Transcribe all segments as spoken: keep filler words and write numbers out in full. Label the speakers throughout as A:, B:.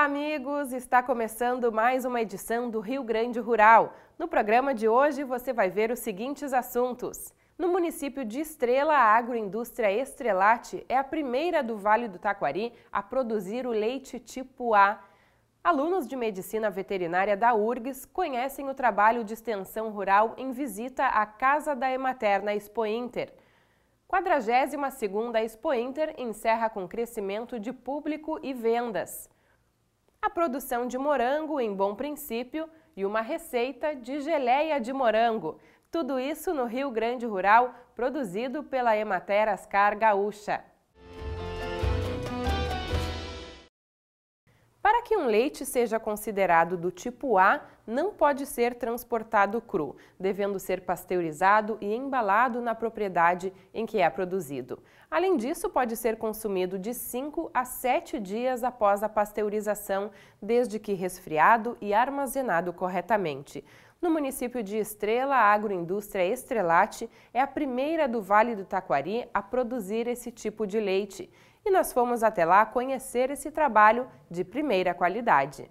A: amigos! Está começando mais uma edição do Rio Grande Rural. No programa de hoje você vai ver os seguintes assuntos. No município de Estrela, a agroindústria Estrelate é a primeira do Vale do Taquari a produzir o leite tipo A. Alunos de medicina veterinária da U R G S conhecem o trabalho de extensão rural em visita à Casa da Emater na Expo Inter. quadragésima segunda Expo Inter encerra com crescimento de público e vendas. A produção de morango em Bom Princípio e uma receita de geleia de morango. Tudo isso no Rio Grande Rural, produzido pela Emater Ascar Gaúcha. Para que um leite seja considerado do tipo A, não pode ser transportado cru, devendo ser pasteurizado e embalado na propriedade em que é produzido. Além disso, pode ser consumido de cinco a sete dias após a pasteurização, desde que resfriado e armazenado corretamente. No município de Estrela, a agroindústria Estrelate é a primeira do Vale do Taquari a produzir esse tipo de leite. E nós fomos até lá conhecer esse trabalho de primeira qualidade.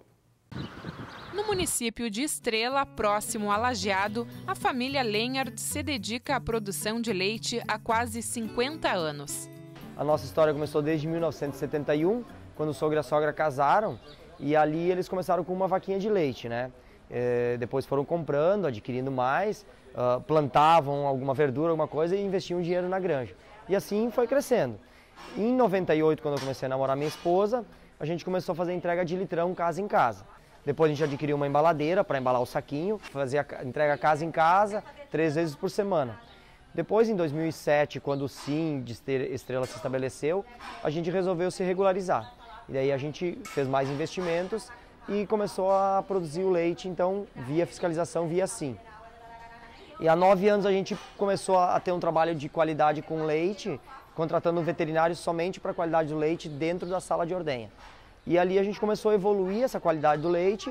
B: No município de Estrela, próximo a Lajeado, a família Lenhard se dedica à produção de leite há quase cinquenta anos.
C: A nossa história começou desde mil novecentos e setenta e um, quando o sogro e a sogra casaram, e ali eles começaram com uma vaquinha de leite, né? É, depois foram comprando, adquirindo mais, uh, plantavam alguma verdura, alguma coisa e investiam dinheiro na granja. E assim foi crescendo. Em noventa e oito, quando eu comecei a namorar minha esposa, a gente começou a fazer entrega de litrão casa em casa. Depois a gente adquiriu uma embaladeira para embalar o saquinho, fazia entrega casa em casa, três vezes por semana. Depois, em dois mil e sete, quando o Sim de Estrela se estabeleceu, a gente resolveu se regularizar. E daí a gente fez mais investimentos e começou a produzir o leite, então, via fiscalização, via Sim. E há nove anos a gente começou a ter um trabalho de qualidade com leite, contratando um veterinário somente para a qualidade do leite dentro da sala de ordenha. E ali a gente começou a evoluir essa qualidade do leite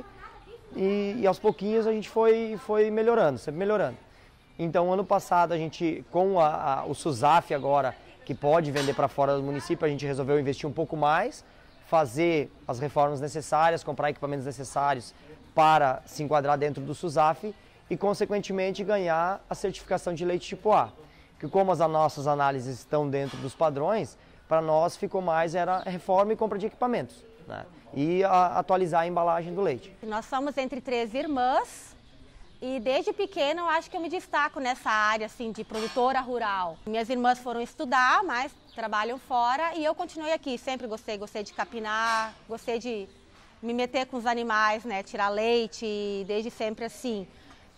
C: e, e aos pouquinhos a gente foi, foi melhorando, sempre melhorando. Então, ano passado, a gente, com a, a, o SUSAF agora, que pode vender para fora do município, a gente resolveu investir um pouco mais, fazer as reformas necessárias, comprar equipamentos necessários para se enquadrar dentro do SUSAF e, consequentemente, ganhar a certificação de leite tipo A. Que como as nossas análises estão dentro dos padrões, para nós ficou mais era reforma e compra de equipamentos, né? E a, atualizar a embalagem do leite.
D: Nós somos entre três irmãs e desde pequena eu acho que eu me destaco nessa área assim, de produtora rural. Minhas irmãs foram estudar, mas trabalham fora e eu continuei aqui. Sempre gostei, gostei de capinar, gostei de me meter com os animais, né? Tirar leite, desde sempre assim.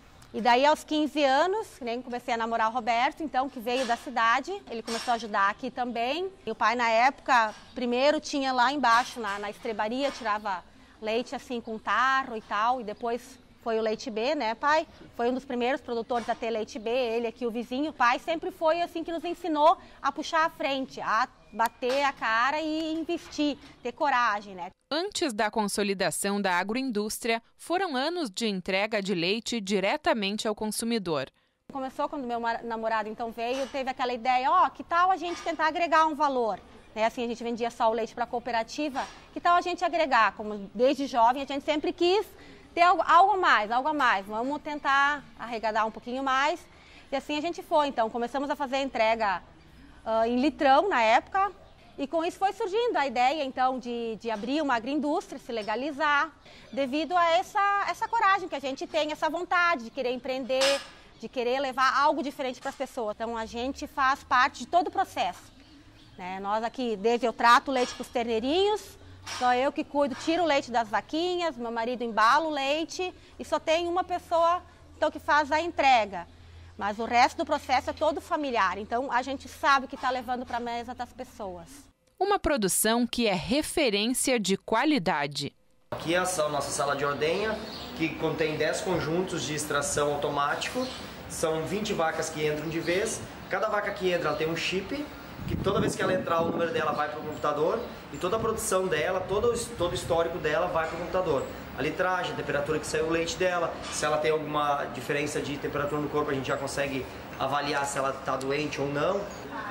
D: E daí aos quinze anos, nem comecei a namorar o Roberto, então, que veio da cidade, ele começou a ajudar aqui também. E o pai na época, primeiro tinha lá embaixo, na, na estrebaria, tirava leite assim com tarro e tal, e depois foi o leite B, né, pai? Foi um dos primeiros produtores a ter leite B, ele aqui, o vizinho. O pai sempre foi assim que nos ensinou a puxar a frente, a bater a cara e investir, ter coragem, né?
B: Antes da consolidação da agroindústria, foram anos de entrega de leite diretamente ao consumidor.
D: Começou quando meu namorado então veio, teve aquela ideia, ó, oh, que tal a gente tentar agregar um valor? Né? Assim, a gente vendia só o leite para a cooperativa, que tal a gente agregar? Como desde jovem a gente sempre quis ter algo, algo a mais, algo a mais, vamos tentar arrecadar um pouquinho mais. E assim a gente foi, então começamos a fazer a entrega uh, em litrão na época. E com isso foi surgindo a ideia, então, de, de abrir uma agroindústria, se legalizar, devido a essa, essa coragem que a gente tem, essa vontade de querer empreender, de querer levar algo diferente para as pessoas. Então, a gente faz parte de todo o processo, né? Nós aqui, desde eu trato o leite para os terneirinhos, só eu que cuido, tiro o leite das vaquinhas, meu marido embala o leite e só tem uma pessoa, então, que faz a entrega. Mas o resto do processo é todo familiar, então a gente sabe que está levando para a mesa das pessoas.
B: Uma produção que é referência de qualidade.
C: Aqui é a nossa sala de ordenha, que contém dez conjuntos de extração automático. São vinte vacas que entram de vez. Cada vaca que entra ela tem um chip, que toda vez que ela entrar o número dela vai para o computador. E toda a produção dela, todo, todo o histórico dela vai para o computador. A litragem, a temperatura que saiu o leite dela, se ela tem alguma diferença de temperatura no corpo, a gente já consegue avaliar se ela está doente ou não.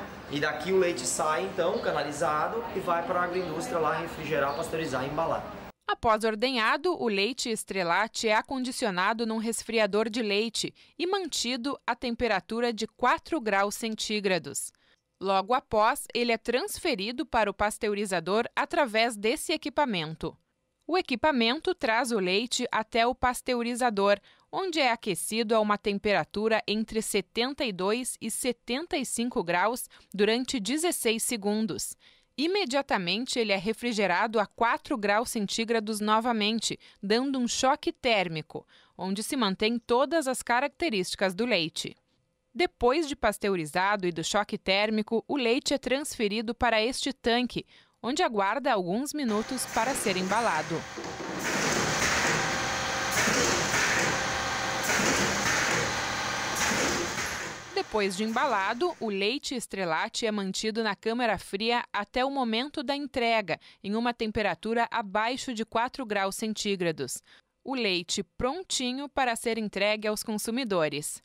C: E daqui o leite sai, então, canalizado e vai para a agroindústria lá refrigerar, pasteurizar e embalar.
B: A Após ordenhado, o leite Estrellat é acondicionado num resfriador de leite e mantido a temperatura de quatro graus centígrados. Logo após, ele é transferido para o pasteurizador através desse equipamento. O equipamento traz o leite até o pasteurizador, onde é aquecido a uma temperatura entre setenta e dois e setenta e cinco graus durante dezesseis segundos. Imediatamente ele é refrigerado a quatro graus centígrados novamente, dando um choque térmico, onde se mantém todas as características do leite. Depois de pasteurizado e do choque térmico, o leite é transferido para este tanque, onde aguarda alguns minutos para ser embalado. Depois de embalado, o leite Estrellat é mantido na câmara fria até o momento da entrega, em uma temperatura abaixo de quatro graus centígrados. O leite prontinho para ser entregue aos consumidores.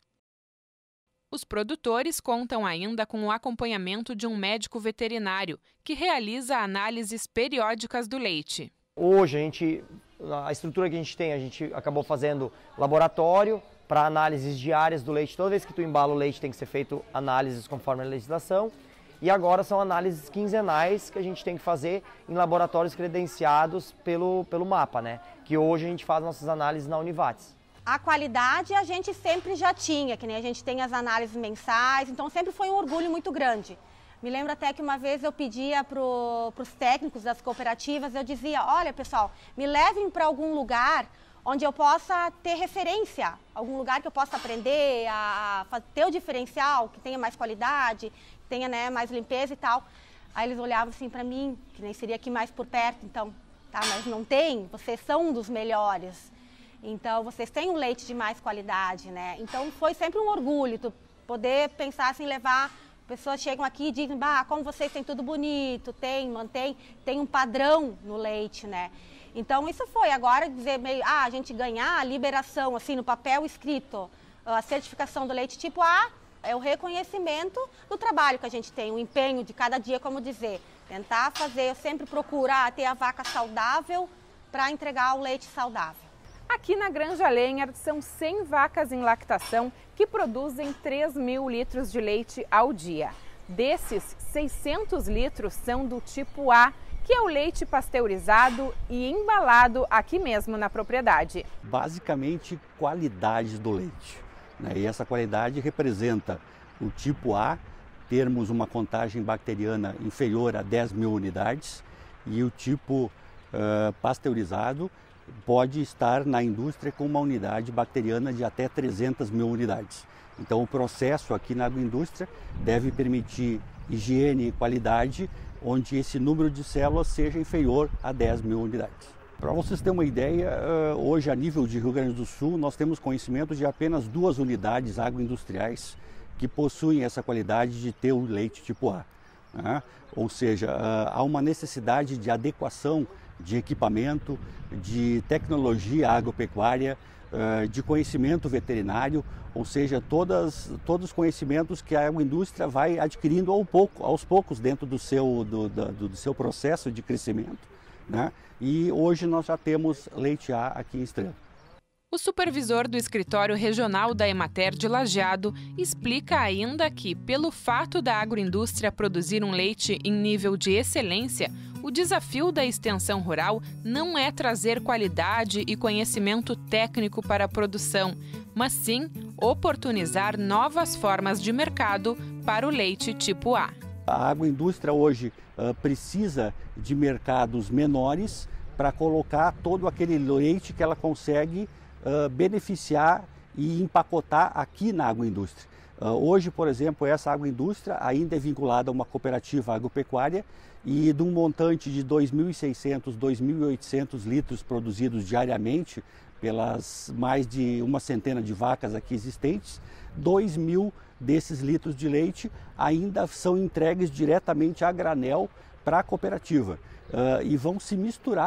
B: Os produtores contam ainda com o acompanhamento de um médico veterinário, que realiza análises periódicas do leite.
C: Hoje, a, gente, a estrutura que a gente tem, a gente acabou fazendo laboratório para análises diárias do leite. Toda vez que tu embala o leite tem que ser feito análises conforme a legislação. E agora são análises quinzenais que a gente tem que fazer em laboratórios credenciados pelo, pelo MAPA, né? Que hoje a gente faz nossas análises na Univates.
D: A qualidade a gente sempre já tinha, que nem a gente tem as análises mensais, então sempre foi um orgulho muito grande. Me lembro até que uma vez eu pedia para os técnicos das cooperativas, eu dizia, olha pessoal, me levem para algum lugar onde eu possa ter referência, algum lugar que eu possa aprender a ter o diferencial, que tenha mais qualidade, que tenha, né, mais limpeza e tal. Aí eles olhavam assim para mim, que nem seria aqui mais por perto, então, tá, mas não tem, vocês são um dos melhores. Então, vocês têm um leite de mais qualidade, né? Então, foi sempre um orgulho tu poder pensar assim, levar... Pessoas chegam aqui e dizem, bah, como vocês têm tudo bonito, tem, mantém, tem um padrão no leite, né? Então, isso foi. Agora, dizer meio, ah, a gente ganhar a liberação, assim, no papel escrito, a certificação do leite tipo A, é o reconhecimento do trabalho que a gente tem, o empenho de cada dia, como dizer. Tentar fazer, eu sempre procurar ter a vaca saudável para entregar o leite saudável.
A: Aqui na Granja Lenhart são cem vacas em lactação que produzem três mil litros de leite ao dia. Desses, seiscentos litros são do tipo A, que é o leite pasteurizado e embalado aqui mesmo na propriedade.
E: Basicamente, qualidade do leite, né? E essa qualidade representa o tipo A, termos uma contagem bacteriana inferior a dez mil unidades, e o tipo uh, pasteurizado pode estar na indústria com uma unidade bacteriana de até trezentas mil unidades. Então o processo aqui na agroindústria deve permitir higiene e qualidade, onde esse número de células seja inferior a dez mil unidades. Para vocês terem uma ideia, hoje a nível de Rio Grande do Sul nós temos conhecimento de apenas duas unidades agroindustriais que possuem essa qualidade de ter o leite tipo A. Né? Ou seja, há uma necessidade de adequação de equipamento, de tecnologia agropecuária, de conhecimento veterinário, ou seja, todas, todos os conhecimentos que a indústria vai adquirindo ao pouco, aos poucos dentro do seu, do, do, do seu processo de crescimento. Né? E hoje nós já temos leite A aqui em Estrela.
B: O supervisor do escritório regional da Emater de Lajeado explica ainda que, pelo fato da agroindústria produzir um leite em nível de excelência, o desafio da extensão rural não é trazer qualidade e conhecimento técnico para a produção, mas sim oportunizar novas formas de mercado para o leite tipo A.
E: A agroindústria hoje uh, precisa de mercados menores para colocar todo aquele leite que ela consegue Uh, beneficiar e empacotar aqui na agroindústria. Uh, hoje, por exemplo, essa agroindústria ainda é vinculada a uma cooperativa agropecuária e de um montante de dois mil e seiscentos, dois mil e oitocentos litros produzidos diariamente pelas mais de uma centena de vacas aqui existentes, dois mil desses litros de leite ainda são entregues diretamente a granel para a cooperativa uh, e vão se misturar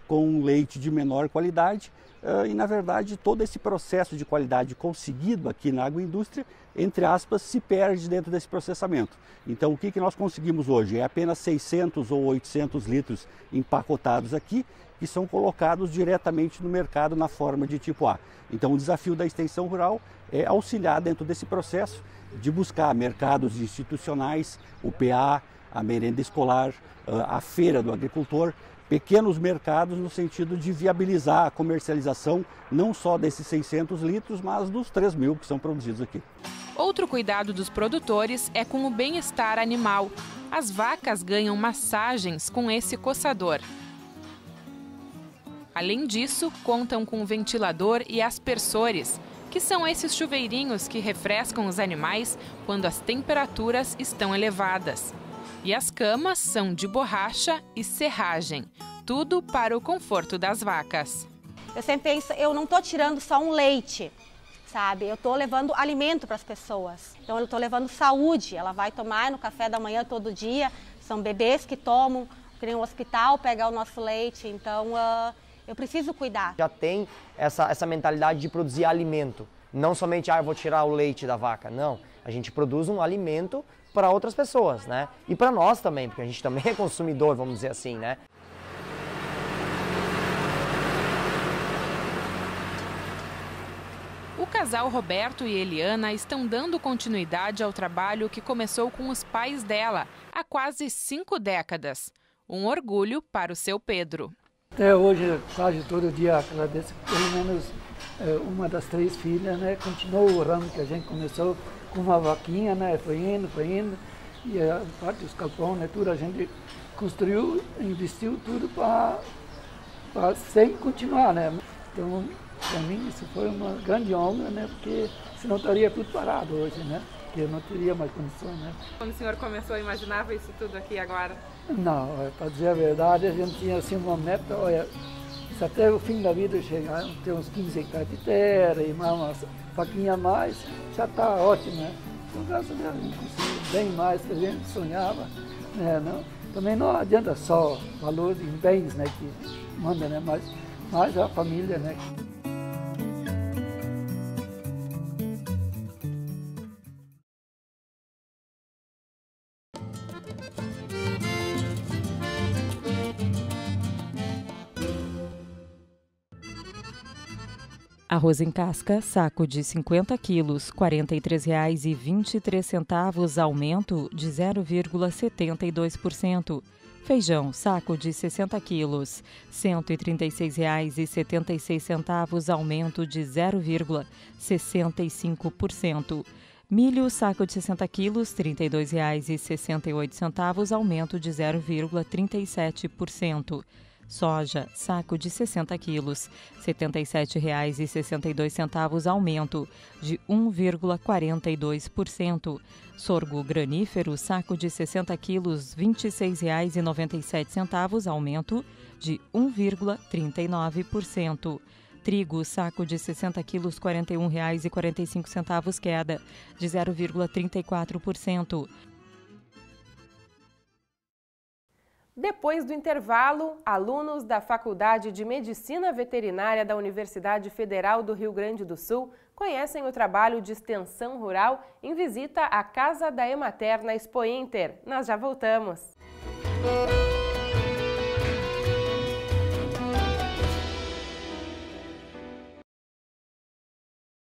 E: com leite de menor qualidade. E, na verdade, todo esse processo de qualidade conseguido aqui na agroindústria, entre aspas, se perde dentro desse processamento. Então, o que, que nós conseguimos hoje? É apenas seiscentos ou oitocentos litros empacotados aqui, que são colocados diretamente no mercado na forma de tipo A. Então, o desafio da extensão rural é auxiliar dentro desse processo de buscar mercados institucionais, o P A, a merenda escolar, a feira do agricultor, pequenos mercados no sentido de viabilizar a comercialização não só desses seiscentos litros, mas dos três mil que são produzidos aqui.
B: Outro cuidado dos produtores é com o bem-estar animal. As vacas ganham massagens com esse coçador. Além disso, contam com ventilador e aspersores, que são esses chuveirinhos que refrescam os animais quando as temperaturas estão elevadas. E as camas são de borracha e serragem, tudo para o conforto das vacas.
D: Eu sempre penso, eu não estou tirando só um leite, sabe? Eu estou levando alimento para as pessoas. Então eu estou levando saúde, ela vai tomar no café da manhã todo dia. São bebês que tomam, que nem o hospital, pegar o nosso leite, então uh, eu preciso cuidar.
C: Já tem essa, essa mentalidade de produzir alimento, não somente, ah, eu vou tirar o leite da vaca, não. A gente produz um alimento para outras pessoas, né? E para nós também, porque a gente também é consumidor, vamos dizer assim, né?
B: O casal Roberto e Eliana estão dando continuidade ao trabalho que começou com os pais dela há quase cinco décadas. Um orgulho para o seu Pedro.
F: Até hoje, quase todo dia, agradeço pelo menos é, uma das três filhas, né? Continuou o ramo que a gente começou com uma vaquinha, né? Foi indo, foi indo. E a parte dos galpões, né? Tudo a gente construiu, investiu tudo para sempre continuar, né? Então, para mim, isso foi uma grande honra, né? Porque senão estaria tudo parado hoje, né? Porque eu não teria mais condições, né?
A: Quando o senhor começou, imaginava isso tudo aqui agora?
F: Não, para dizer a verdade, a gente tinha assim uma meta, olha, se até o fim da vida chegar, ter uns quinze hectares de terra e mais uma faquinha a mais, já está ótimo, né? Então, graças a Deus, a gente conseguiu bem mais que a gente sonhava, né? Não, também não adianta só valor em bens, né, que manda, né? Mas, mas a família, né?
G: Arroz em casca, saco de cinquenta quilos, quarenta e três reais e vinte e três centavos, aumento de zero vírgula setenta e dois por cento. Feijão, saco de sessenta quilos, cento e trinta e seis reais e setenta e seis centavos, aumento de zero vírgula sessenta e cinco por cento. Milho, saco de sessenta quilos, trinta e dois reais e sessenta e oito centavos, aumento de zero vírgula trinta e sete por cento. Soja, saco de sessenta quilos, setenta e sete reais e sessenta e dois centavos, aumento de um vírgula quarenta e dois por cento. Sorgo granífero, saco de sessenta quilos, vinte e seis reais e noventa e sete centavos, aumento de um vírgula trinta e nove por cento. Trigo, saco de sessenta quilos, quarenta e um reais e quarenta e cinco centavos, queda de zero vírgula trinta e quatro por cento.
A: Depois do intervalo, alunos da Faculdade de Medicina Veterinária da Universidade Federal do Rio Grande do Sul conhecem o trabalho de extensão rural em visita à Casa da Emater na Expo Inter. Nós já voltamos. Música